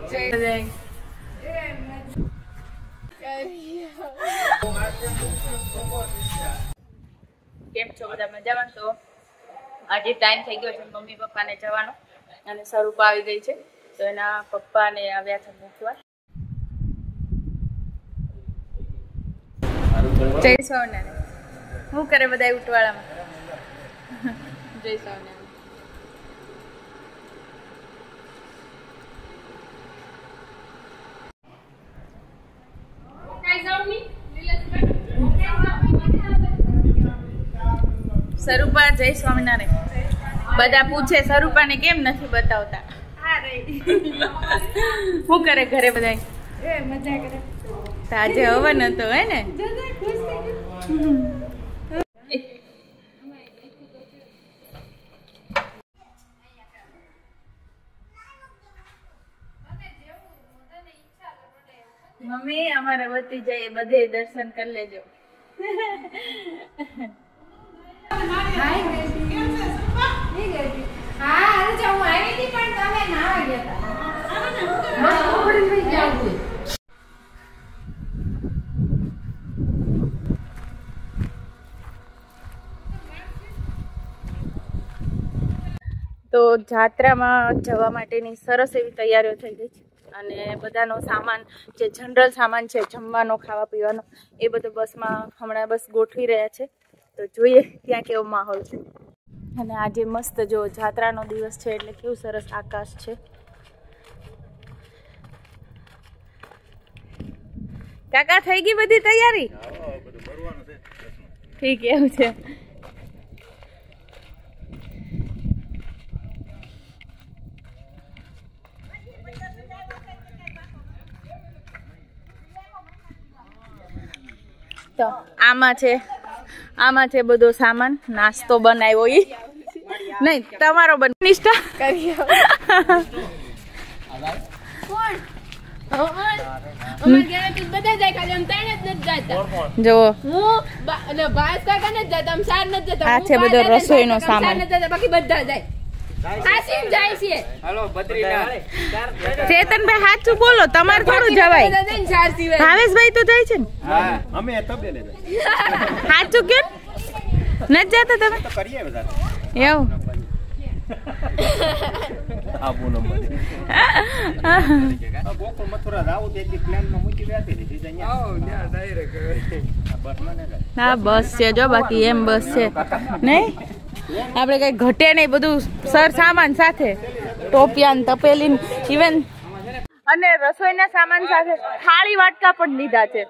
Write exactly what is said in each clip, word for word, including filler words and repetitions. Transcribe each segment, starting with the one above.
કેમ છો બધા મજામાં? તો આજે ટાઈમ થઈ ગયો છે મમ્મી પપ્પાને જવાનો અને સ્વરૂપ આવી ગઈ છે તો એના પપ્પાને આવ્યા છે મૂકવા. જય સ્વામિનારાયણ. શું કરે બધા ઉઠવાળામાં? જય સ્વામિનારાયણ. સ્વરૂપા જય સ્વામિનારાયણ. બધા પૂછે સ્વરૂપાને કેમ નથી બતાવતા. શું કરે ઘરે બધા? મજા કરે. આજે હવન હતો હે ને? મમ્મી અમારે વતી જાય બધે દર્શન કરી લેજો. તો જાત્રામાં જવા માટેની સરસ એવી તૈયારીઓ થઈ ગઈ છે અને બધાનો સામાન જે જનરલ સામાન છે જમવાનો ખાવા પીવાનો એ બધું બસમાં હમણાં બસ ગોઠવી રહ્યા છે. તો જોઈએ ત્યાં કેવો માહોલ છે. અને આજે મસ્ત જો જાત્રાનો દિવસ છે એટલે કેવું સરસ આકાશ છે. કાકા થઈ ગઈ બધી તૈયારી? ઠીક એવું છે. તો આમાં છે આમાં છે બધો સામાન. નાસ્તો બનાવ્યો ઈ નહીં તમારો બન નિષ્ઠા કરી જો આ છે બધો રસોઈનો સામાન. ચેતનભાઈ સાચું બોલો, તમારે થોડું જવાય. ભાવેશભાઈ તો જાય છે ને? સાચું કેમ નથી જતા તમે? એવું હા બસ છે જો, બાકી એમ બસ છે નહીં. આપણે કઈ ઘટે નહીં, બધું સર સામાન સાથે ટોપિયા તપેલી ઇવન અને રસોઈના સામાન સાથે થાળી વાટકા પણ લીધા છે.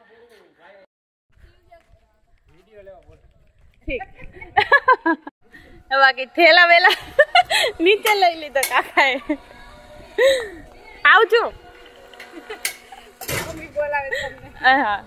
બાકી થેલા વેલા નીચે લઈ લીધો કાકાએ. આવજો. હા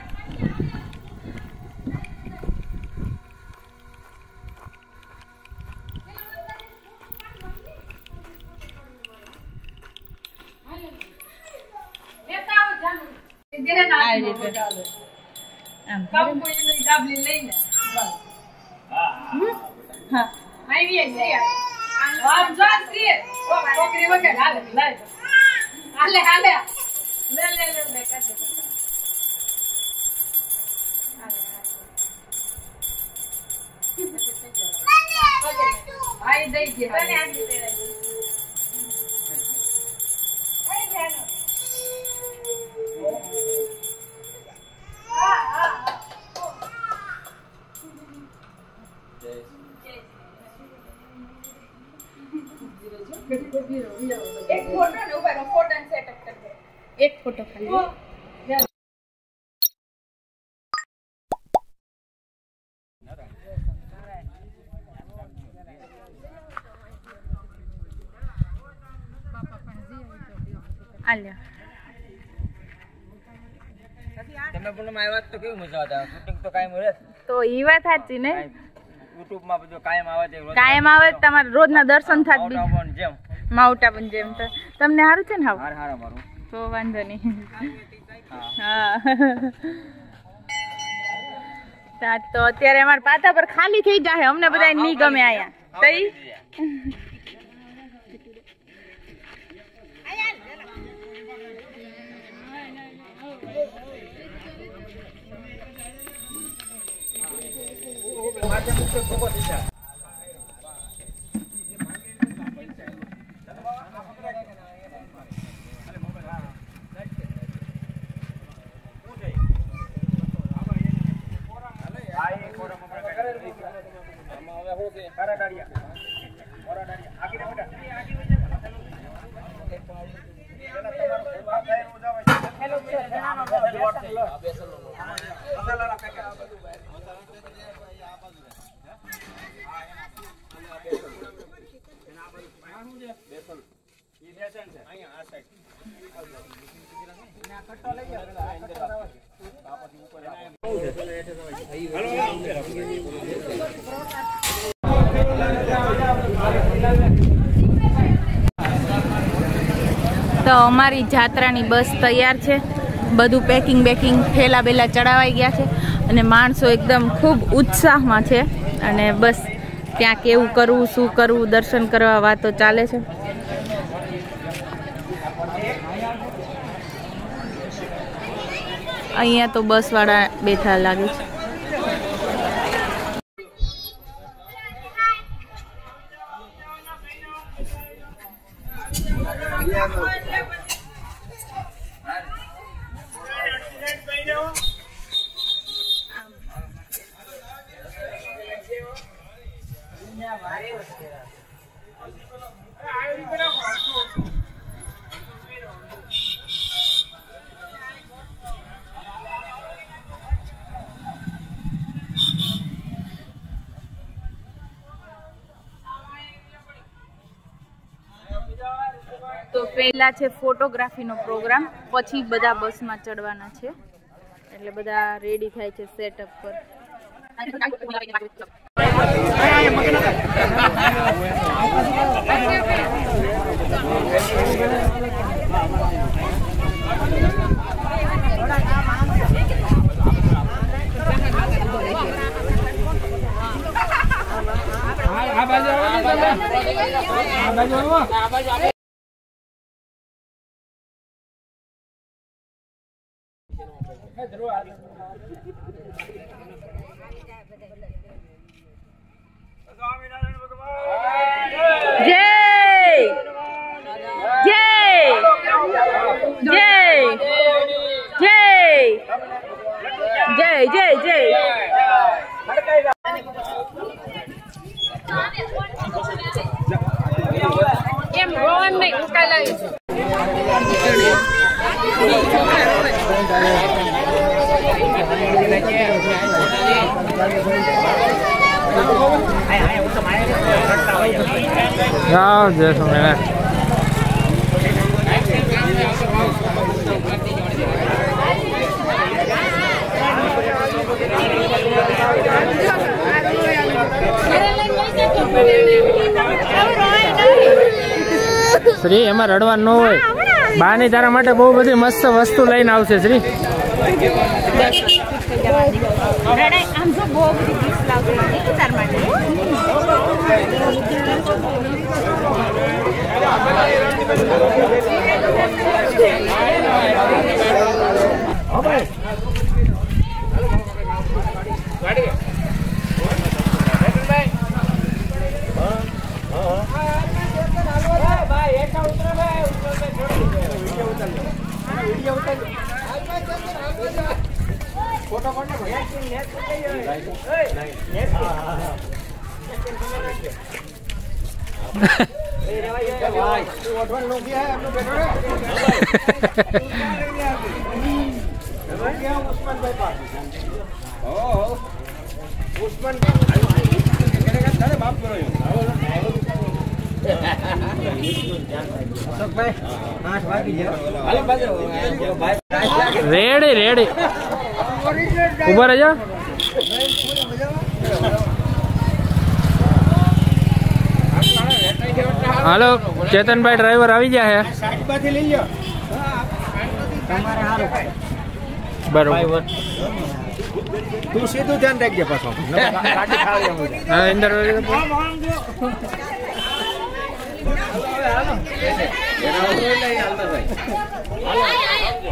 એક ફોટો ને ઉપર ફોટો સેટઅપ કરી દે. એક ફોટો ખાલી આલ્યા. તમે પણ આવ્યા તો કેવું મજા આવતા? શૂટિંગ તો કાયમ રહે. તો ઈ વાત સાચી ને, યુટ્યુબ માં બધું કાયમ આવે છે. કાયમ આવે તમારે રોજના દર્શન થાય જેમ માઉન્ટ આબુ જેમ. તો તમને સારું છે ને? હાવ હાર હાર મારું તો વાંધો નહીં. હા તો અત્યારે અમારા પાતા પર ખાલી થઈ જાય, અમને બધા ની ગમે આયા. તઈ તો અમારી જાત્રાની બસ તૈયાર છે, બધું પેકિંગ બેકિંગ થેલા બેલા ચડાવાઈ ગયા છે અને માણસો એકદમ ખૂબ ઉત્સાહમાં છે અને બસ ત્યાં કેવું કરવું શું કરવું દર્શન કરવા વાતો ચાલે છે. અહીંયા તો બસ વાળા બેઠા લાગે છે. તો પહેલા છે ફોટોગ્રાફીનો પ્રોગ્રામ, પછી બધા બસમાં ચડવાના છે એટલે બધા રેડી થાય છે સેટઅપ પર. જય જય જય એમ રોહન નહીં ઉકાલાવી જાઓ જય સ્વામિનારાયણ. શ્રી એમાં રડવાનું ન હોય. બાની તારા માટે બહુ બધી મસ્ત વસ્તુ લઈને આવશે શ્રી. રેડી રેડી ઉભા રહેજો. હાલો ચેતનભાઈ ડ્રાઈવર આવી ગયા છે. બરોબર તું સીધું ધ્યાન રાખજે પાછો. હા અંદર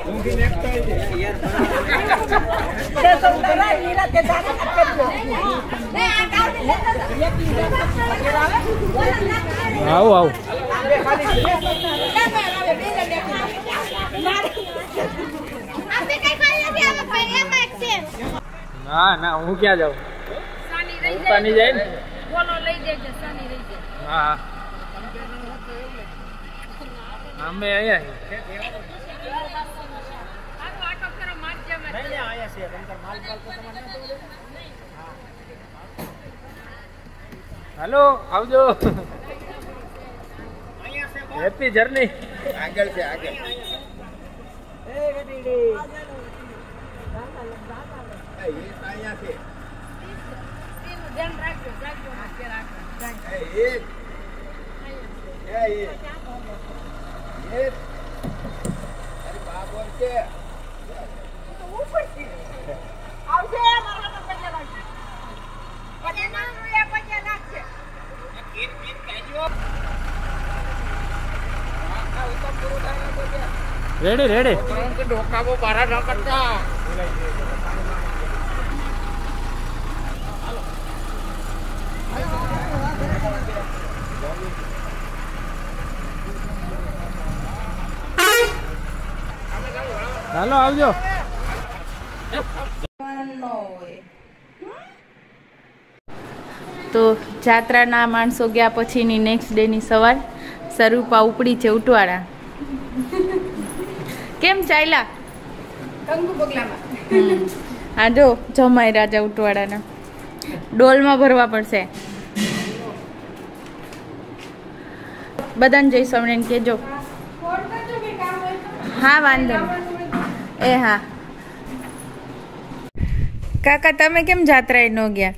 આવો આવો ના ના હું ક્યાં જાઉં પાણી જાય ને હા અમે અહીંયા હાલો આવજો હેપી જર્ની આગળ છે આગળ રેડી રેડી ડોકાબો બારા ન કરતા ચાલો આવજો તો જાત્રાના માણસો ગયા પછીની નેક્સ્ટ ડેની સવાર સ્વરૂપા ઉપડી છે ઉટવાડા કેમ ચાલ્યા હા જો જમાઈ રાજા ઉટવાડાના ડોલમાં ભરવા પડશે બધાને જય સ્વામિનારાયણ કહેજો હા વાંધો નહીં એ હા કાકા તમે કેમ જાત્રાએ ન ગયા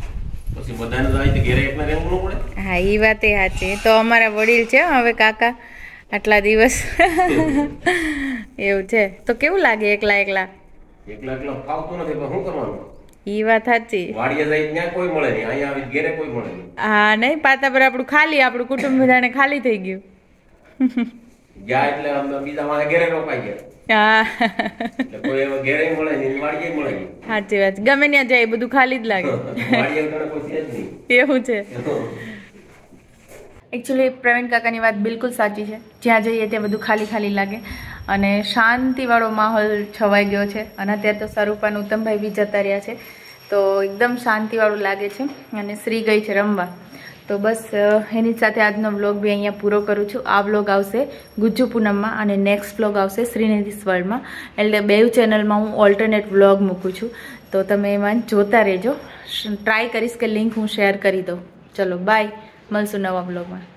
હા એ વાત એ સાચી તો અમારા વડીલ છે હવે કાકા આટલા દિવસ એવું છે તો કેવું લાગે એકલા એકલા એકલા એકલા ફાવતું નથી પણ શું કરવાનું ઈ વાત સાચી વાડીએ જઈ ત્યાં કોઈ મળે નહીં અહીંયા આવી ઘેરે કોઈ મળે નહીં હા નહીં પાતા પર આપણું ખાલી આપણું કુટુંબ બધાને ખાલી થઈ ગયું ગયા એટલે અમે બીજા વાળા ઘેરે રોકાઈ ગયા હા એટલે કોઈ એવા ઘેરે મળે નહીં વાડીએ મળે નહીં સાચી વાત ગમે ત્યાં જાય બધું ખાલી જ લાગે વાડીએ ઘરે કોઈ છે જ નહીં એવું છે એકચ્યુઅલી પ્રવીણ કાકાની વાત બિલકુલ સાચી છે જ્યાં જઈએ ત્યાં બધું ખાલી ખાલી લાગે અને શાંતિવાળો માહોલ છવાઈ ગયો છે અને અત્યારે તો સ્વરૂપાનું ઉત્તમભાઈ બી જતા રહ્યા છે તો એકદમ શાંતિવાળું લાગે છે અને શ્રી ગઈ છે રમવા તો બસ એની સાથે આજનો વ્લોગ બી અહીંયા પૂરો કરું છું આ વ્લોગ આવશે ગુજ્જુ પૂનમમાં અને નેક્સ્ટ વ્લોગ આવશે શ્રીનિધિસ વર્લ્ડમાં એટલે બેઉ ચેનલમાં હું ઓલ્ટરનેટ વ્લોગ મૂકું છું તો તમે એમાં જોતા રહેજો ટ્રાય કરીશ કે લિંક હું શેર કરી દઉં ચલો બાય મળશું નવા વ્લોગમાં